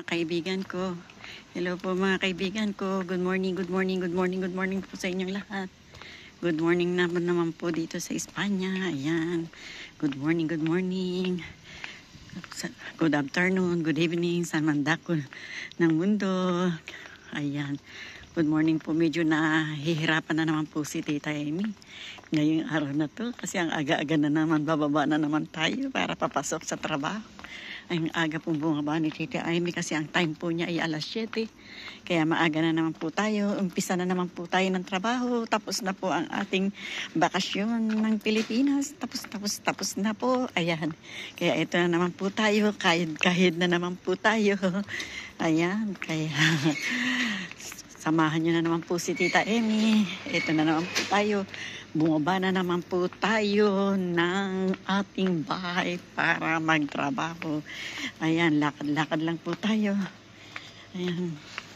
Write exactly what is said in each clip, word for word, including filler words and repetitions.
mga kaibigan ko. Hello po mga kaibigan ko. Good morning, good morning, good morning, good morning po sa inyong lahat. Good morning naman naman po dito sa Espanya. Ayan. Good morning, good morning. Good afternoon, good evening sa mandako ng mundo. Ayan. Good morning po. Medyo nahihirapan na naman po si Tita Amy ngayong araw na to kasi ang aga-aga na naman, bababa na naman tayo para papasok sa trabaho. Ang aga pong bumaba ni Tita Amy kasi ang time po niya ay alas siyete. Kaya maaga na naman po tayo. Umpisa na naman po tayo ng trabaho. Tapos na po ang ating bakasyon ng Pilipinas. Tapos, tapos, tapos na po. Ayan. Kaya ito na naman po tayo. Kahid-kahid na naman po tayo. Ayan. Kaya samahan nyo na naman po si Tita Amy. Ito na naman po tayo. Bumaba na naman po tayo ng ating bahay para magtrabaho. Ayan, lakad-lakad lang po tayo. Ayan.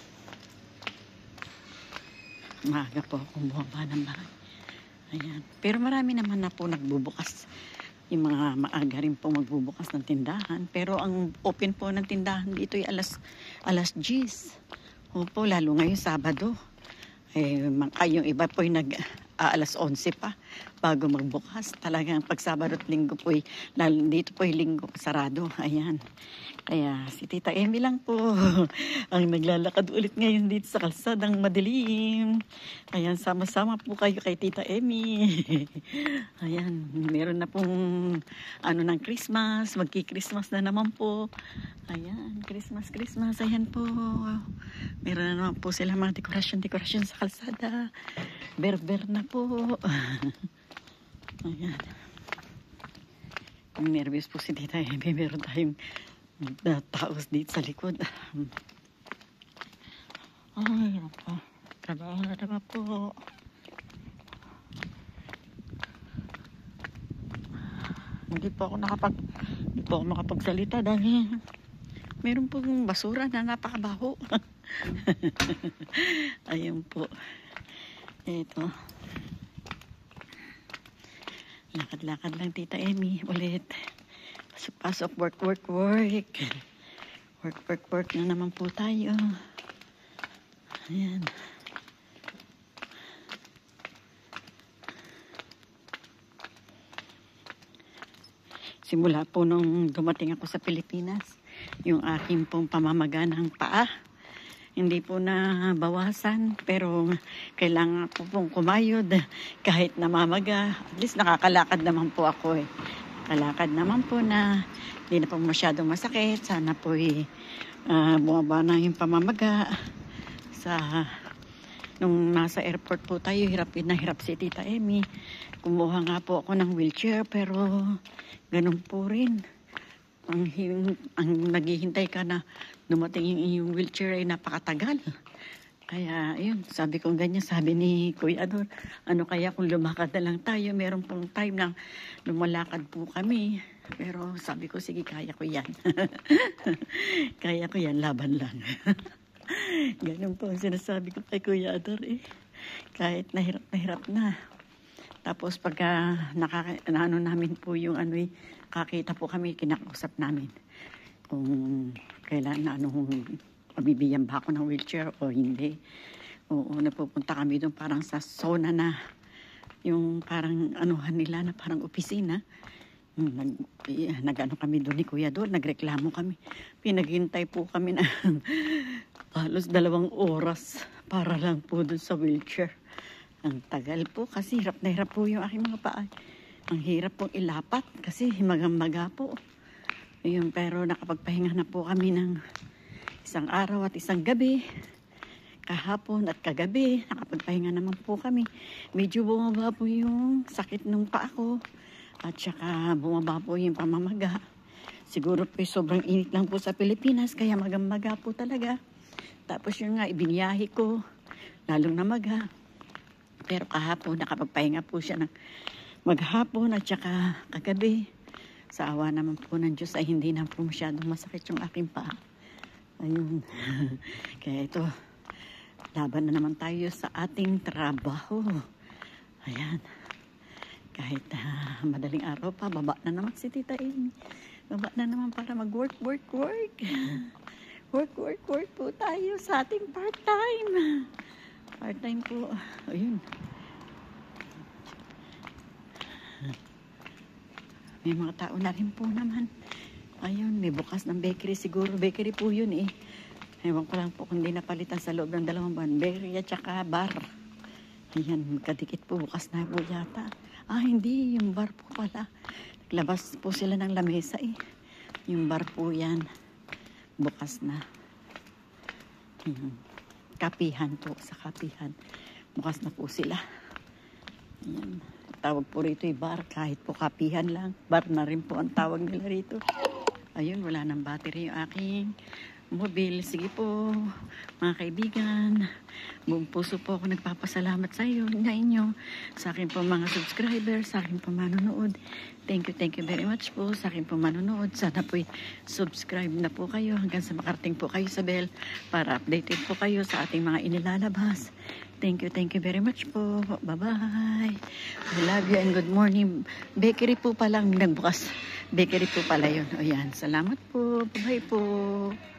Maaga po akong bumaba ng bahay. Ayan. Pero marami naman na po nagbubukas. Yung mga maaga rin po magbubukas ng tindahan. Pero ang open po ng tindahan dito ay alas, alas diyes. Opo, lalo ngayon Sabado. Eh, yung iba po yung nag... Uh, alas onse pa bago magbukas. Talagang pag Sabado at Linggo po, lalo dito po yung Linggo sarado. Ayan. Kaya si Tita Amy lang po ang naglalakad ulit ngayon dito sa kalsadang madilim. Ayan, sama-sama po kayo kay Tita Amy. Ayan, meron na pong ano ng Christmas. Magki-Christmas na naman po. Ayan, Christmas, Christmas. Ayan po. Meron na naman po sila mga dekorasyon-dekorasyon sa kalsada. Berber na po. Ayan. Nervous po si Tita Amy. Meron tayong uh, taos dito sa likod. Ay, po. Trabaho na naman po. Hindi po ako nakapag hindi po ako makapagsalita dahil meron pong basura na napakabaho. Ayun po. Ito. Lakad-lakad lang Tita Amy. Ulit. Pasok-pasok. Work, work, work. Work, work, work na naman po tayo. Ayan. Simula po nung dumating ako sa Pilipinas, yung aking pong pamamaga ng paa, hindi po na bawasan, pero kailangan po pong kumayod kahit namamaga. At least nakakalakad naman po ako eh. Kalakad naman po na hindi na po masyadong masakit. Sana po eh, uh, bumaba na yung pamamaga. Sa, nung nasa airport po tayo, hirap na hirap si Tita Amy. Kumuha nga po ako ng wheelchair, pero ganun po rin. Ang, ang naghihintay ka na dumating yung iyong wheelchair ay napakatagal. Kaya, yun, sabi ko ganyan, sabi ni Kuya Ador, ano kaya kung lumakad na lang tayo, meron pong time na lumalakad po kami. Pero sabi ko, sige, kaya ko yan. Kaya ko yan, laban lang. Ganun po ang sinasabi ko kay Kuya Ador eh. Kahit nahirap na hirap na. Tapos pagka nakaka, na, ano namin po yung ano eh, kakita po kami, kinakausap namin. Kung kailan na anong mabibigyan ba ako ng wheelchair o hindi. Oo, napupunta kami doon parang sa zona na yung parang anuhan nila na parang opisina. Nag, nag-ano kami doon ni Kuya doon, nagreklamo kami. Pinaghintay po kami na halos dalawang oras para lang po doon sa wheelchair. Ang tagal po kasi hirap na hirap po yung aking mga paa. Ang hirap pong ilapat kasi himagang-maga po. Ayun, pero nakapagpahinga na po kami ng isang araw at isang gabi. Kahapon at kagabi, nakapagpahinga naman po kami. Medyo bumaba po yung sakit ng paa ko. At saka bumaba po yung pamamaga. Siguro po sobrang init lang po sa Pilipinas, kaya magang-maga po talaga. Tapos yung nga, ibiniyahe ko, lalong namaga. Pero kahapon, nakapagpahinga po siya ng maghapon at saka kagabi. Sa awa naman po ng Diyos ay hindi na po masyadong masakit yung aking paa. Ayun. Kaya ito, laban na naman tayo sa ating trabaho. Ayan. Kahit uh, madaling araw pa, baba na naman si Tita Amy. Baba na naman para mag-work, work, work. Work, work, work po tayo sa ating part-time. Part-time po. Ayun. May mga tao na rin po naman. Ayun, may bukas ng bakery siguro. Bakery po yun eh. Ewan ko lang po kung di napalitan sa loob ng dalawang buwan. Bakery at saka bar. Ayan, kadikit po. Bukas na po yata. Ah, hindi. Yung bar po pala. Naglabas po sila ng lamesa eh. Yung bar po yan. Bukas na. Ayan. Kapihan po. Sa kapihan. Bukas na po sila. Ayan. Tawag po rito yung bar. Kahit po kapihan lang. Bar na rin po ang tawag nila rito. Ayun, wala nang battery yung aking mobile. Sige po, mga kaibigan. Buong puso po ako nagpapasalamat sa iyo, na inyo, sa akin po mga subscribers, sa akin po manonood. Thank you, thank you very much po sa akin po manonood. Sana po subscribe na po kayo hanggang sa makarating po kayo sa bell para updated po kayo sa ating mga inilalabas. Thank you, thank you very much po. Bye-bye. I love you and good morning. Bakery po palang nagbukas. Bakery po pala yun. O yan, salamat po. Bye-bye po.